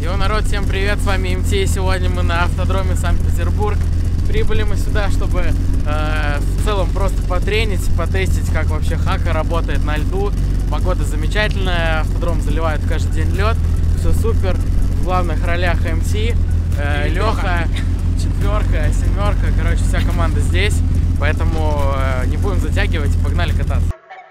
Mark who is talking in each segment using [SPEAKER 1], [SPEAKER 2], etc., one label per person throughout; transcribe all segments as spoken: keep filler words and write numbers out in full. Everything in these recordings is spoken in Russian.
[SPEAKER 1] Йоу, народ, всем привет, с вами эм ти. Сегодня мы на автодроме Санкт-Петербург. Прибыли мы сюда, чтобы э, в целом просто потренить, потестить, как вообще хака работает на льду. Погода замечательная, автодром заливает каждый день лед, все супер. В главных ролях эм ти, э, Леха, четверка, семерка, короче, вся команда здесь. Поэтому э, не будем затягивать, погнали кататься.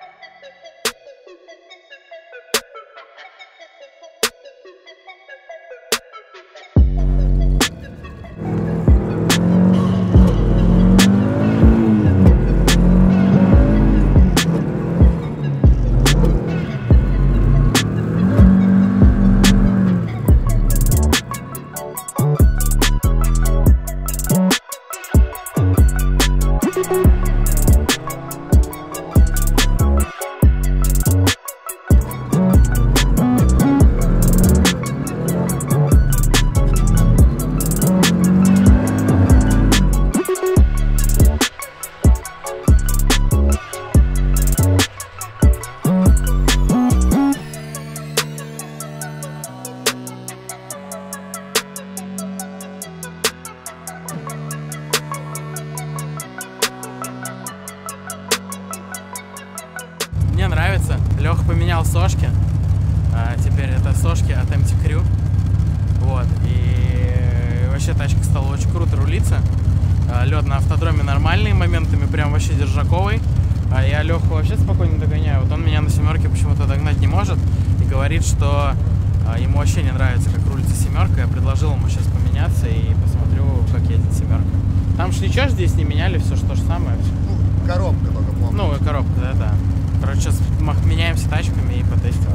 [SPEAKER 1] Мне нравится. Леха поменял сошки. А теперь это сошки от эм ти Crew. Вот. И вообще тачка стала очень круто рулиться. А лед на автодроме нормальный, моментами прям вообще держаковый. А я Леху вообще спокойно догоняю. Вот он меня на семерке почему-то догнать не может. И говорит, что а, ему вообще не нравится, как рулится семерка. Я предложил ему сейчас поменяться и посмотрю, как едет семерка. Там же ничего здесь не меняли, все что же самое.
[SPEAKER 2] Ну, коробка только помню.
[SPEAKER 1] Ну, коробка, да, да. Короче, сейчас меняемся тачками и потестим.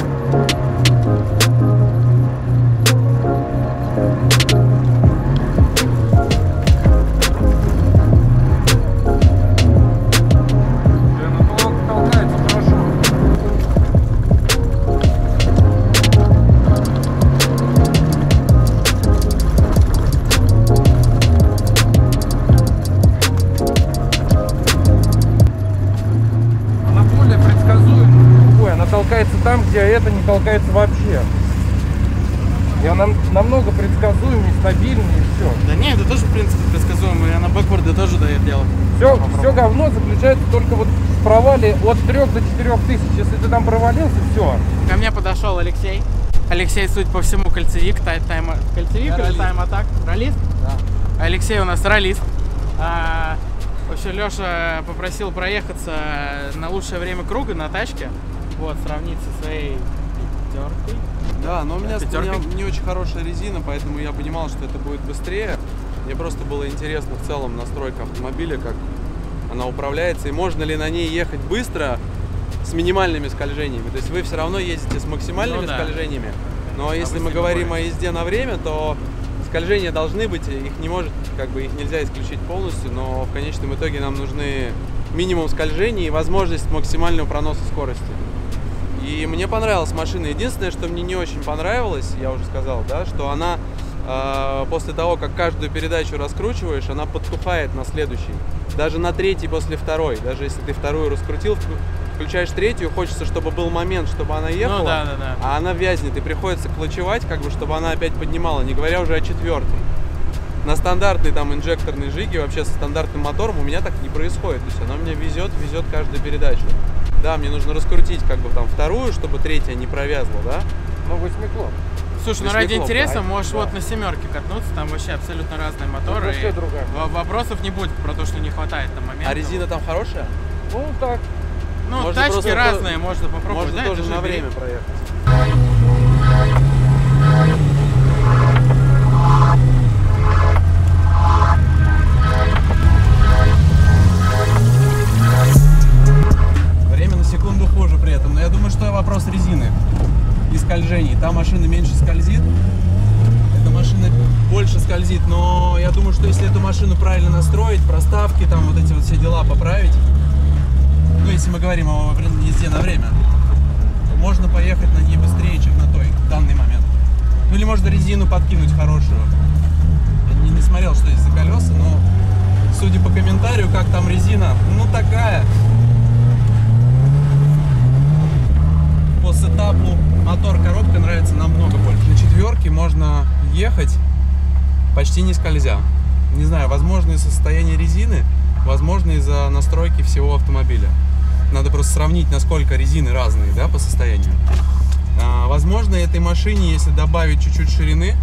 [SPEAKER 3] Толкается там, где это не толкается вообще. И она намного предсказуемее, стабильнее и все.
[SPEAKER 1] Да не, это тоже в принципе предсказуемо. Я на бэкворды тоже дает дело.
[SPEAKER 3] Все, все говно заключается только вот в провале от трёх до четырёх тысяч. Если ты там провалился, все.
[SPEAKER 1] Ко мне подошел Алексей. Алексей, судя по всему, кольцевик, тай, тайм, кольцевик или тайм-атак? Ролист?
[SPEAKER 3] Да.
[SPEAKER 1] Алексей у нас ролист. А, вообще Леша попросил проехаться на лучшее время круга на тачке. Вот, сравнить со своей пятеркой.
[SPEAKER 4] Да, но у меня,
[SPEAKER 1] да,
[SPEAKER 4] у меня не очень хорошая резина, поэтому я понимал, что это будет быстрее. Мне просто было интересно в целом настройка автомобиля, как она управляется, и можно ли на ней ехать быстро с минимальными скольжениями. То есть вы все равно ездите с максимальными ну, да. скольжениями, но а если мы говорим будете. о езде на время, то скольжения должны быть, их не может, как бы их нельзя исключить полностью, но в конечном итоге нам нужны минимум скольжений и возможность максимального проноса скорости. И мне понравилась машина. Единственное, что мне не очень понравилось, я уже сказал, да, что она э, после того, как каждую передачу раскручиваешь, она подтухает на следующий. Даже на третий после второй. Даже если ты вторую раскрутил, включаешь третью, хочется, чтобы был момент, чтобы она ехала,
[SPEAKER 1] ну, да, да, да.
[SPEAKER 4] а она вязнет, и приходится клатчевать, как бы, чтобы она опять поднимала, не говоря уже о четвертой. На стандартной там инжекторной жиге, вообще со стандартным мотором у меня так не происходит. То есть она мне везет, везет каждую передачу. Да, мне нужно раскрутить как бы там вторую, чтобы третья не провязла, да?
[SPEAKER 3] Ну, восьмиклоп.
[SPEAKER 1] Слушай, ну ради интереса да, можешь да. вот на семерке катнуться, там вообще абсолютно разные моторы.
[SPEAKER 3] Вообще
[SPEAKER 1] и
[SPEAKER 3] другая.
[SPEAKER 1] Вопросов не будет про то, что не хватает там момента.
[SPEAKER 4] А резина там хорошая?
[SPEAKER 3] Ну, так.
[SPEAKER 1] Ну, можно тачки просто, разные, можно попробовать.
[SPEAKER 4] Можно
[SPEAKER 1] да,
[SPEAKER 4] тоже на время
[SPEAKER 1] бери.
[SPEAKER 4] проехать. Вопрос резины и скольжений. Та машина меньше скользит, эта машина больше скользит, но я думаю, что если эту машину правильно настроить, проставки, там вот эти вот все дела поправить, ну если мы говорим о езде на время, то можно поехать на ней быстрее, чем на той в данный момент. Ну или можно резину подкинуть хорошую. Я не, не смотрел, что есть за колеса, но судя по комментарию, как там резина, ну такая. По сетапу мотор, коробка нравится намного больше. На четверке можно ехать почти не скользя. Не знаю, возможно из-за состояния резины, возможно из-за настройки всего автомобиля. Надо просто сравнить, насколько резины разные, да, по состоянию. А, возможно, этой машине, если добавить чуть-чуть ширины,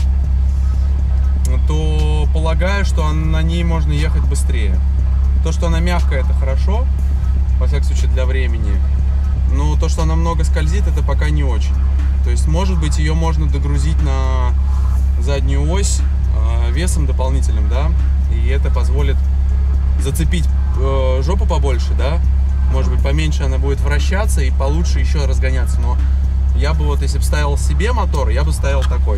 [SPEAKER 4] то полагаю, что на ней можно ехать быстрее. То, что она мягкая, это хорошо, во всяком случае для времени. Но то, что она много скользит, это пока не очень. То есть, может быть, ее можно догрузить на заднюю ось э, весом дополнительным, да, и это позволит зацепить э, жопу побольше, да. Может быть, поменьше она будет вращаться и получше еще разгоняться. Но я бы вот, если бы ставил себе мотор, я бы ставил такой.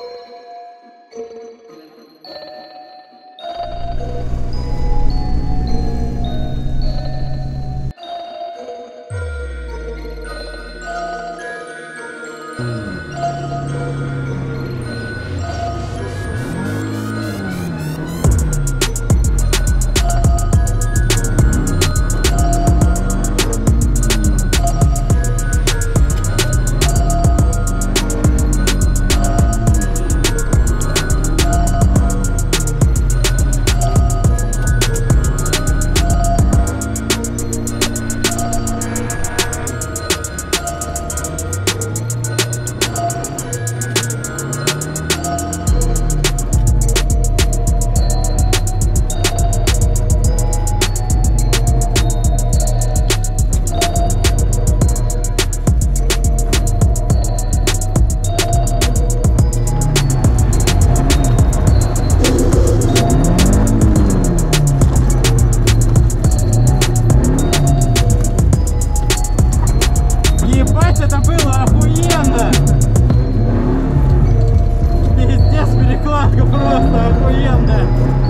[SPEAKER 1] Это было охуенно! Пиздец, перекладка просто охуенная!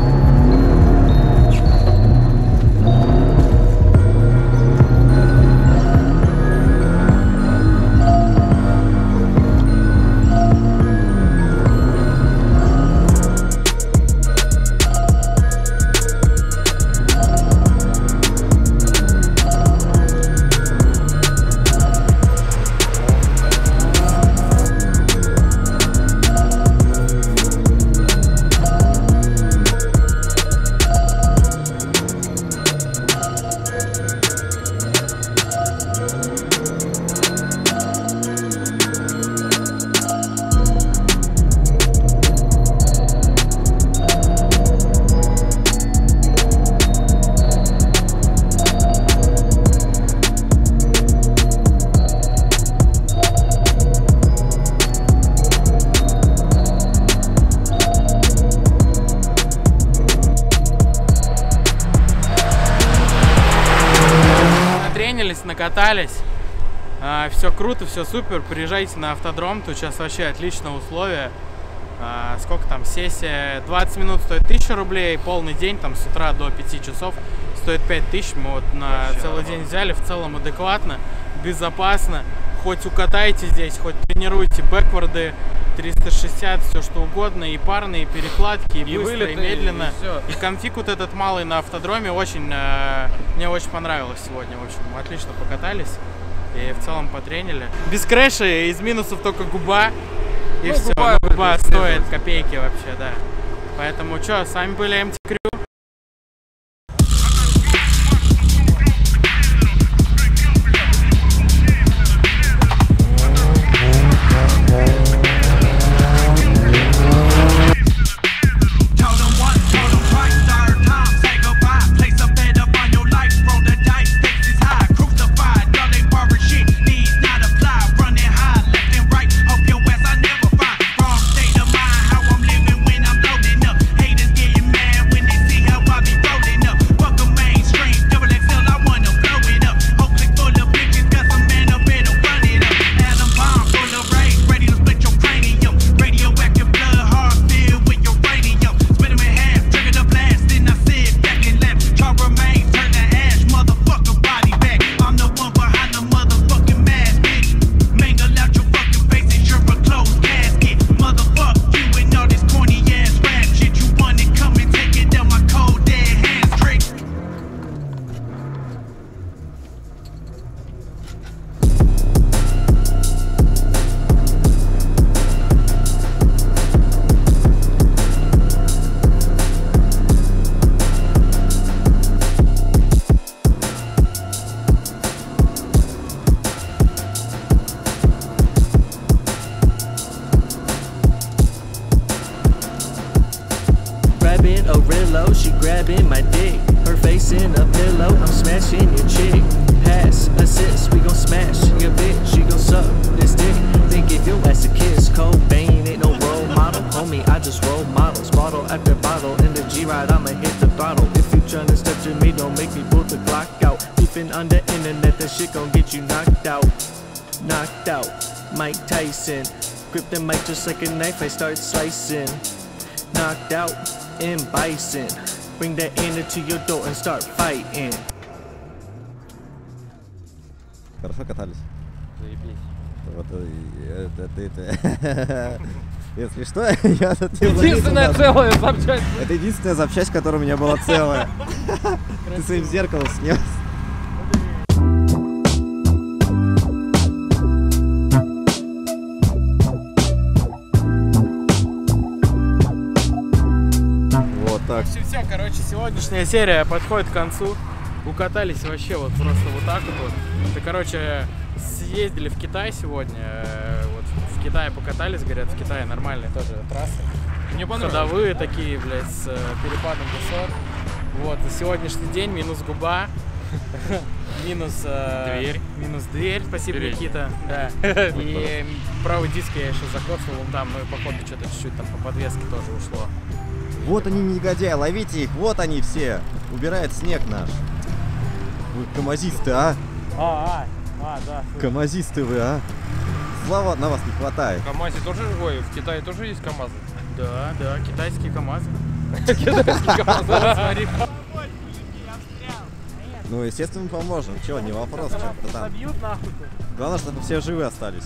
[SPEAKER 1] Накатались, а, все круто, все супер. Приезжайте на автодром, тут сейчас вообще отличные условия. А, сколько там сессия? двадцать минут стоит тысяча рублей, полный день там с утра до пяти часов стоит пять тысяч. Мы вот на вообще целый день взяли, в целом адекватно, безопасно. Хоть укатайте здесь, хоть тренируйте бэкворды, триста шестьдесят, все что угодно, и парные, и перекладки, и, и быстро, вылеты, и медленно. И, и конфиг вот этот малый на автодроме очень, э, мне очень понравилось сегодня. В общем, отлично покатались и в целом потренили. Без крэша, из минусов только губа. И ну, все, губа, ну, губа стоит копейки вообще, да. Поэтому что, с вами были эм ти Crew.
[SPEAKER 5] Wrong state of mind, how I'm living when I'm loading up. Haters getting mad when they smashing your chick. Pass, assist, we gon' smash your bitch. You gon' suck this dick. Then give your ass a kiss. Cobain ain't no role model. Homie, I just roll models. Bottle after bottle. In the G-Ride, I'ma hit the throttle. If you tryna step to me, don't make me pull the clock out. Beefing on the internet, that shit gon' get you knocked out. Knocked out. Mike Tyson. Grip the mic just like a knife, I start slicing. Knocked out in bison. Bring that energy to your door and start fighting.
[SPEAKER 6] Хорошо катались?
[SPEAKER 3] Заебись.
[SPEAKER 6] Вот, э, это, это, если что, я тут не
[SPEAKER 3] Единственная целая запчасть.
[SPEAKER 6] Это единственная запчасть, которая у меня была целая. Ты своим зеркалом снес. Вот так.
[SPEAKER 1] Все, все, короче, сегодняшняя серия подходит к концу. Укатались вообще вот просто вот так вот. Это, короче, съездили в Китай сегодня. Вот в Китае покатались, говорят, в Китае нормальные тоже трассы.
[SPEAKER 3] Мне понравилось.
[SPEAKER 1] Ходовые такие, блядь, с перепадом высот. Вот, на сегодняшний день минус губа. Минус дверь. Минус дверь, спасибо, Никита. Да. И правый диск я еще закоцал, вон там, ну и походу что-то чуть-чуть там по подвеске тоже ушло.
[SPEAKER 6] Вот они, негодяи, ловите их, вот они все. Убирает снег наш. Вы камазисты, а?
[SPEAKER 1] А, а, а, да.
[SPEAKER 6] Камазисты вы, а? Слава на вас не хватает.
[SPEAKER 3] В КамАЗе тоже, ой, в Китае тоже есть КамАЗы?
[SPEAKER 1] Да, да, китайские КамАЗы.
[SPEAKER 3] Китайские КамАЗы, смотри.
[SPEAKER 6] Ну, естественно, поможем. Чего, не вопрос, что-то там.
[SPEAKER 1] Собьют нахуй.
[SPEAKER 6] Главное, чтобы все живы остались.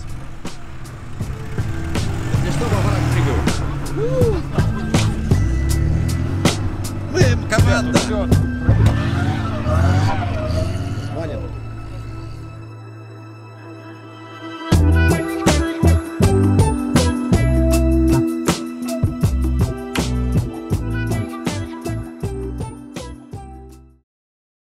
[SPEAKER 4] Если что, Баварак прыгал.
[SPEAKER 6] Мы команда!